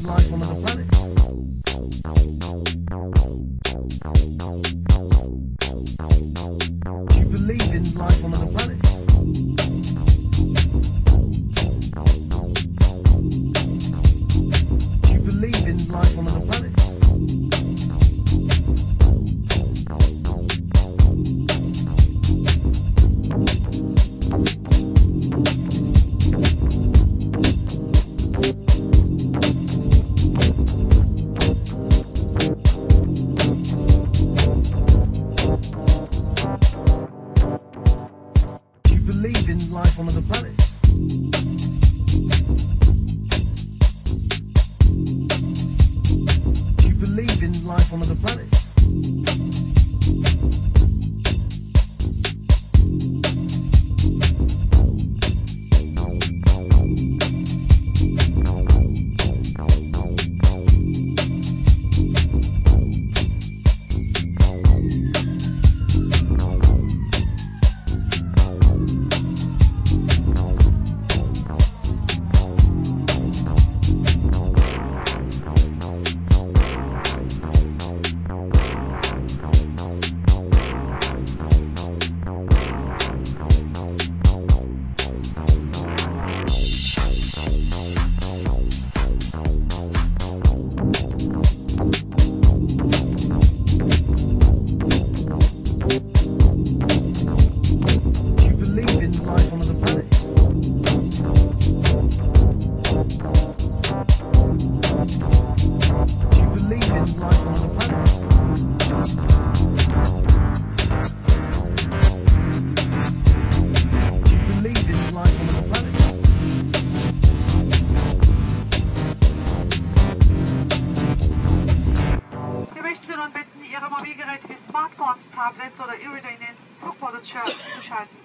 life on another planet? Do you believe in life on another planet? Do you believe in life on another planet? Believe in life on other planets. Do you believe in life on other planets? Ihre Mobilgeräte wie Smartphones, Tablets oder Ihre Flugmodus zu schalten.